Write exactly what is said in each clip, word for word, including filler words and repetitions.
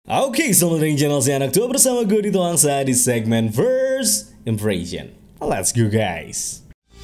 Oke, selamat datang di channel si anak tua bersama gue di Tuangsa di segmen First Impression. Let's go guys.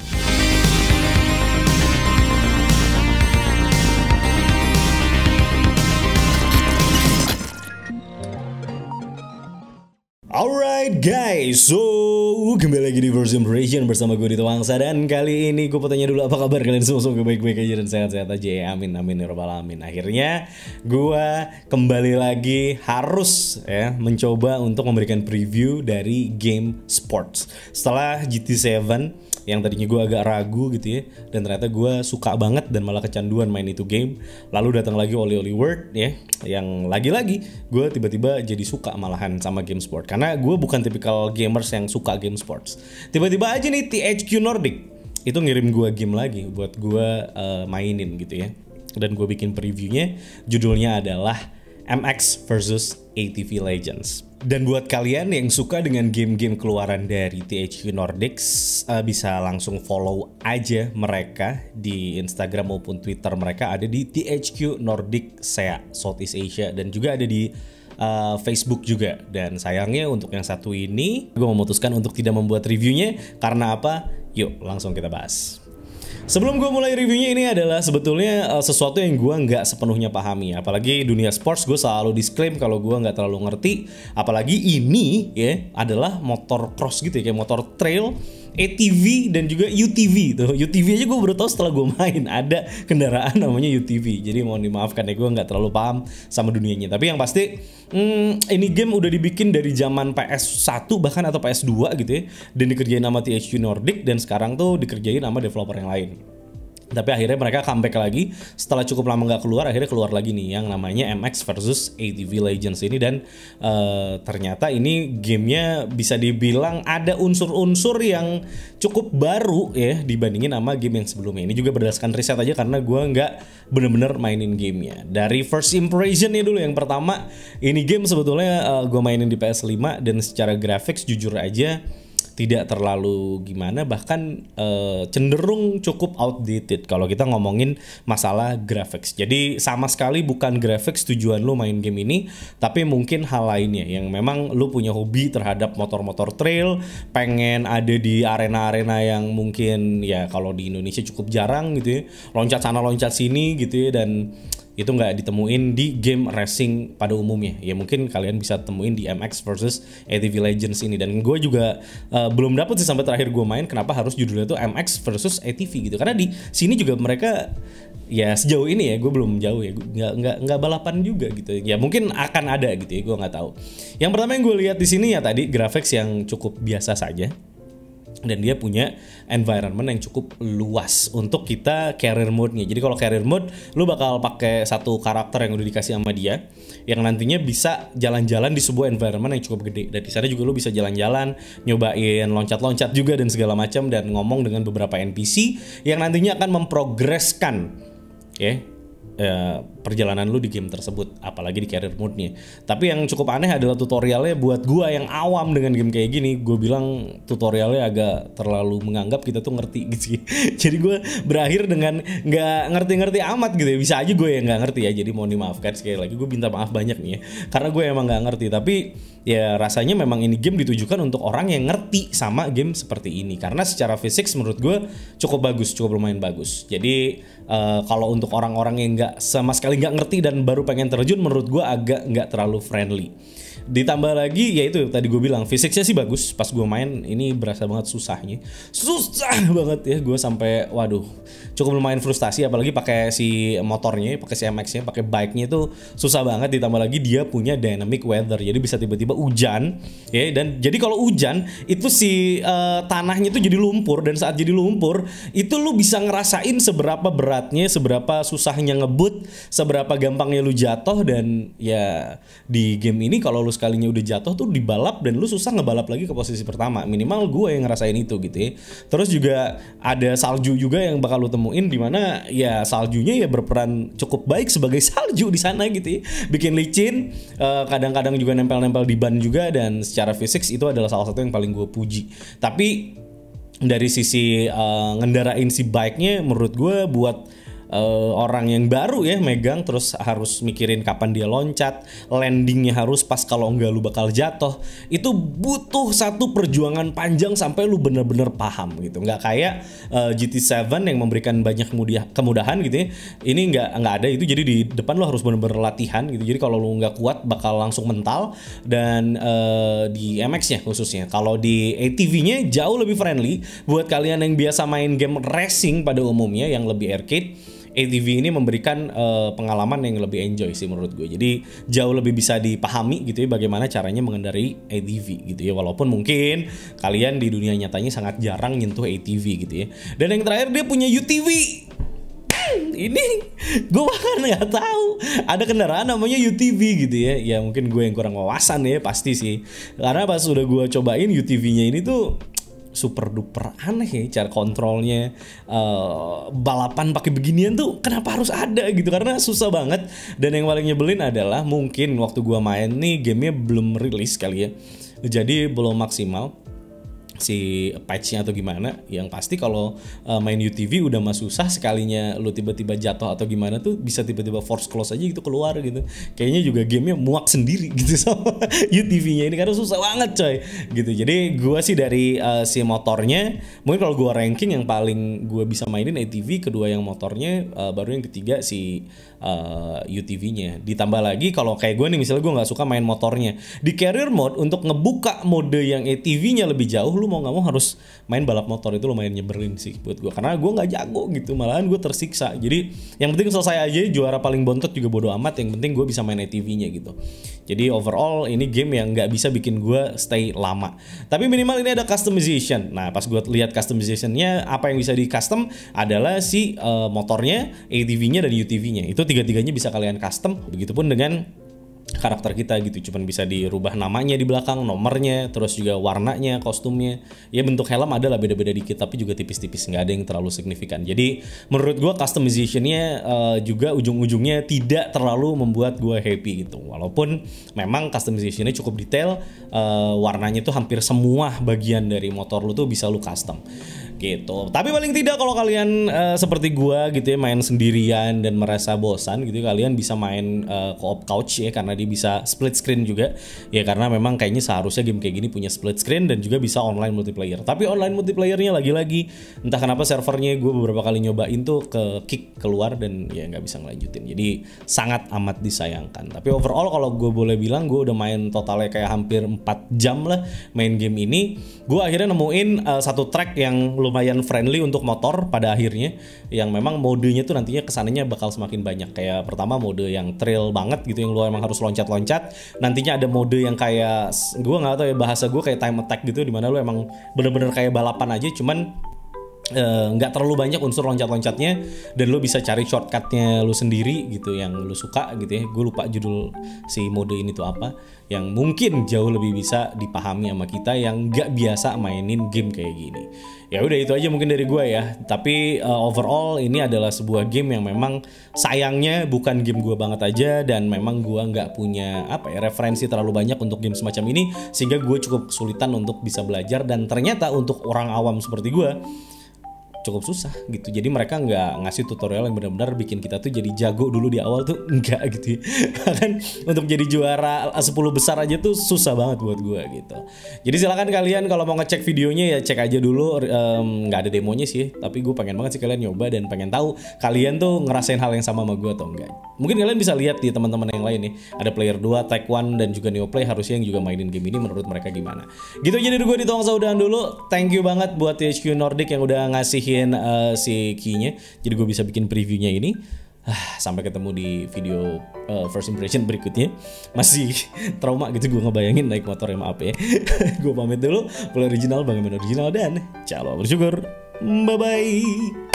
Alright guys, so kembali lagi di First Impression bersama gue di Tuangsa. Dan kali ini gue mau tanya dulu apa kabar kalian semua. Semoga baik-baik aja dan sehat-sehat aja ya. Amin, amin, ya rabbal alamin. Akhirnya gue kembali lagi harus ya mencoba untuk memberikan preview dari game sports. Setelah G T tujuh yang tadinya gue agak ragu gitu ya, dan ternyata gue suka banget dan malah kecanduan main itu game. Lalu datang lagi Oli Oli World ya, yang lagi-lagi gue tiba-tiba jadi suka malahan sama game sport. Karena gue bukan tipikal gamers yang suka game sports. Tiba-tiba aja nih T H Q Nordic itu ngirim gue game lagi buat gue uh, mainin gitu ya. Dan gue bikin previewnya, judulnya adalah M X versus A T V Legends. Dan buat kalian yang suka dengan game-game keluaran dari T H Q Nordic, uh, bisa langsung follow aja mereka di Instagram maupun Twitter mereka, ada di T H Q Nordic S E A Southeast Asia, dan juga ada di uh, Facebook juga. Dan sayangnya untuk yang satu ini gue memutuskan untuk tidak membuat reviewnya. Karena apa? Yuk langsung kita bahas. Sebelum gue mulai reviewnya, ini adalah sebetulnya uh, sesuatu yang gue nggak sepenuhnya pahami. Apalagi dunia sports, gue selalu disclaim kalau gue nggak terlalu ngerti. Apalagi ini ya adalah motor cross gitu ya, kayak motor trail, A T V dan juga U T V tuh. U T V aja gue baru tahu setelah gue main ada kendaraan namanya U T V. Jadi mohon dimaafkan ya, gue nggak terlalu paham sama dunianya. Tapi yang pasti hmm, ini game udah dibikin dari zaman P S satu bahkan atau P S dua gitu ya, dan dikerjain sama T H Q Nordic, dan sekarang tuh dikerjain sama developer yang lain. Tapi akhirnya mereka comeback lagi setelah cukup lama nggak keluar. Akhirnya keluar lagi nih yang namanya M X versus A T V Legends ini. Dan uh, ternyata ini gamenya bisa dibilang ada unsur-unsur yang cukup baru ya dibandingin sama game yang sebelumnya. Ini juga berdasarkan riset aja karena gue nggak bener-bener mainin gamenya. Dari first impressionnya dulu, yang pertama, ini game sebetulnya uh, gue mainin di P S lima, dan secara graphics jujur aja tidak terlalu gimana, bahkan uh, cenderung cukup outdated kalau kita ngomongin masalah graphics. Jadi sama sekali bukan graphics tujuan lu main game ini, tapi mungkin hal lainnya yang memang lu punya hobi terhadap motor-motor trail, pengen ada di arena-arena yang mungkin ya kalau di Indonesia cukup jarang gitu ya, loncat sana loncat sini gitu ya, dan itu nggak ditemuin di game racing pada umumnya. Ya mungkin kalian bisa temuin di M X versus A T V Legends ini. Dan gue juga uh, belum dapet sih sampai terakhir gue main kenapa harus judulnya tuh M X versus A T V gitu. Karena di sini juga mereka ya sejauh ini ya gue belum jauh ya, nggak nggak nggak balapan juga gitu. Ya mungkin akan ada gitu ya, gue nggak tahu. Yang pertama yang gue lihat di sini ya tadi graphics yang cukup biasa saja. Dan dia punya environment yang cukup luas untuk kita career mode-nya. Jadi kalau career mode, lu bakal pakai satu karakter yang udah dikasih sama dia, yang nantinya bisa jalan-jalan di sebuah environment yang cukup gede. Dan di sana juga lu bisa jalan-jalan, nyobain loncat-loncat juga dan segala macam, dan ngomong dengan beberapa N P C yang nantinya akan memprogreskan ya Uh, perjalanan lu di game tersebut, apalagi di career mode-nya. Tapi yang cukup aneh adalah tutorialnya. Buat gua yang awam dengan game kayak gini, gue bilang tutorialnya agak terlalu menganggap kita tuh ngerti gitu. Jadi gue berakhir dengan nggak ngerti-ngerti amat gitu ya. Bisa aja gue yang nggak ngerti ya. Jadi mohon dimaafkan sekali lagi, gue minta maaf banyak nih ya, karena gue emang nggak ngerti. Tapi ya rasanya memang ini game ditujukan untuk orang yang ngerti sama game seperti ini, karena secara fisik menurut gue cukup bagus, cukup lumayan bagus. Jadi uh, kalau untuk orang-orang yang nggak sama sekali nggak ngerti dan baru pengen terjun, menurut gue agak nggak terlalu friendly. Ditambah lagi ya itu tadi gue bilang fisiknya sih bagus. Pas gue main ini berasa banget susahnya, susah banget ya. Gue sampai waduh cukup lumayan frustasi, apalagi pakai si motornya, pakai si M X-nya, pakai bike-nya itu susah banget. Ditambah lagi dia punya dynamic weather, jadi bisa tiba-tiba hujan ya. Dan jadi kalau hujan itu si uh, tanahnya itu jadi lumpur, dan saat jadi lumpur itu lu bisa ngerasain seberapa beratnya, seberapa susahnya ngebut, seberapa gampangnya lu jatuh. Dan ya di game ini kalau lu sekalinya udah jatuh tuh dibalap, dan lu susah ngebalap lagi ke posisi pertama. Minimal gue yang ngerasain itu gitu ya. Terus juga ada salju juga yang bakal lu temuin, dimana ya saljunya ya berperan cukup baik sebagai salju di sana gitu ya. Bikin licin, kadang-kadang juga nempel-nempel di ban juga, dan secara fisik itu adalah salah satu yang paling gue puji. Tapi dari sisi uh, ngendarain si bike-nya, menurut gue buat uh, orang yang baru ya megang, terus harus mikirin kapan dia loncat, landingnya harus pas, kalau enggak lu bakal jatuh. Itu butuh satu perjuangan panjang sampai lu bener-bener paham gitu. Nggak kayak uh, G T tujuh yang memberikan banyak kemudian kemudahan gitu ya. Ini nggak nggak ada itu, jadi di depan lu harus bener-bener latihan gitu. Jadi kalau lu nggak kuat bakal langsung mental. Dan uh, di M X-nya khususnya, kalau di A T V-nya jauh lebih friendly buat kalian yang biasa main game racing pada umumnya yang lebih arcade. A T V ini memberikan uh, pengalaman yang lebih enjoy sih menurut gue. Jadi jauh lebih bisa dipahami gitu ya bagaimana caranya mengendarai A T V gitu ya. Walaupun mungkin kalian di dunia nyatanya sangat jarang nyentuh A T V gitu ya. Dan yang terakhir dia punya U T V. Ini gue bahkan nggak tahu ada kendaraan namanya U T V gitu ya. Ya mungkin gue yang kurang wawasan ya pasti sih. Karena pas udah gue cobain U T V-nya ini tuh super duper aneh ya cara kontrolnya. Uh, balapan pakai beginian tuh kenapa harus ada gitu, karena susah banget. Dan yang paling nyebelin adalah mungkin waktu gua main nih gamenya belum rilis kali ya, jadi belum maksimal si patch-nya atau gimana. Yang pasti kalau uh, main U T V udah mah susah, sekalinya lu tiba-tiba jatuh atau gimana tuh bisa tiba-tiba force close aja gitu keluar gitu. Kayaknya juga gamenya muak sendiri gitu sama U T V-nya ini karena susah banget coy gitu. Jadi gua sih dari uh, si motornya, mungkin kalau gua ranking yang paling gua bisa mainin A T V, kedua yang motornya, uh, baru yang ketiga si uh, U T V-nya. Ditambah lagi kalau kayak gue nih misalnya gue nggak suka main motornya, di career mode untuk ngebuka mode yang A T V-nya lebih jauh, lu mau nggak mau harus main balap motor. Itu lumayan nyebelin sih buat gue karena gue nggak jago gitu, malahan gue tersiksa. Jadi yang penting selesai aja, juara paling bontot juga bodo amat, yang penting gue bisa main A T V-nya gitu. Jadi overall ini game yang nggak bisa bikin gue stay lama, tapi minimal ini ada customization. Nah pas gue lihat customization-nya, apa yang bisa di custom adalah si uh, motornya, A T V-nya dan U T V-nya. Itu tiga-tiganya bisa kalian custom. Begitupun dengan karakter kita gitu, cuman bisa dirubah namanya di belakang, nomornya, terus juga warnanya, kostumnya. Ya bentuk helm adalah beda-beda dikit, tapi juga tipis-tipis, nggak ada yang terlalu signifikan. Jadi menurut gue customizationnya uh, juga ujung-ujungnya tidak terlalu membuat gue happy gitu. Walaupun memang customizationnya cukup detail, uh, warnanya tuh hampir semua bagian dari motor lu tuh bisa lu custom gitu. Tapi paling tidak kalau kalian uh, seperti gua gitu ya, main sendirian dan merasa bosan gitu, kalian bisa main uh, co-op couch ya, karena dia bisa split screen juga ya, karena memang kayaknya seharusnya game kayak gini punya split screen dan juga bisa online multiplayer. Tapi online multiplayernya lagi-lagi entah kenapa servernya gue beberapa kali nyobain tuh ke kick keluar dan ya nggak bisa ngelanjutin. Jadi sangat amat disayangkan. Tapi overall kalau gue boleh bilang, gue udah main totalnya kayak hampir empat jam lah main game ini. Gue akhirnya nemuin uh, satu track yang lumayan friendly untuk motor pada akhirnya, yang memang modenya tuh nantinya kesananya bakal semakin banyak. Kayak pertama mode yang trail banget gitu, yang lu emang harus loncat-loncat. Nantinya ada mode yang kayak, gue nggak tahu ya bahasa gue, kayak time attack gitu, dimana lu emang bener-bener kayak balapan aja, cuman nggak uh, terlalu banyak unsur loncat-loncatnya, dan lu bisa cari shortcutnya lu sendiri gitu yang lu suka gitu ya. Gue lupa judul si mode ini tuh apa, yang mungkin jauh lebih bisa dipahami sama kita yang nggak biasa mainin game kayak gini. Ya udah itu aja mungkin dari gue ya. Tapi uh, overall ini adalah sebuah game yang memang sayangnya bukan game gue banget aja, dan memang gue nggak punya apa ya referensi terlalu banyak untuk game semacam ini, sehingga gue cukup kesulitan untuk bisa belajar. Dan ternyata untuk orang awam seperti gue cukup susah gitu. Jadi mereka nggak ngasih tutorial yang benar-benar bikin kita tuh jadi jago dulu di awal tuh, enggak gitu ya. Kan untuk jadi juara sepuluh besar aja tuh susah banget buat gue gitu. Jadi silakan kalian kalau mau ngecek videonya ya cek aja dulu, nggak um, ada demonya sih, tapi gue pengen banget sih kalian nyoba dan pengen tahu kalian tuh ngerasain hal yang sama sama gue atau enggak. Mungkin kalian bisa lihat di teman-teman yang lain nih, ada player dua, Tech One dan juga Neoplay, harusnya yang juga mainin game ini menurut mereka gimana. Gitu aja dari gue di Tuang Saudahan dulu. Thank you banget buat T H Q Nordic yang udah ngasihin Uh, si key-nya, jadi gue bisa bikin previewnya ini. Ah, sampai ketemu di video uh, first impression berikutnya. Masih trauma gitu gue ngebayangin naik motor, ya maaf ya. Gue pamit dulu. Play original, Bang Emen original, dan ciao bersyukur. Bye bye.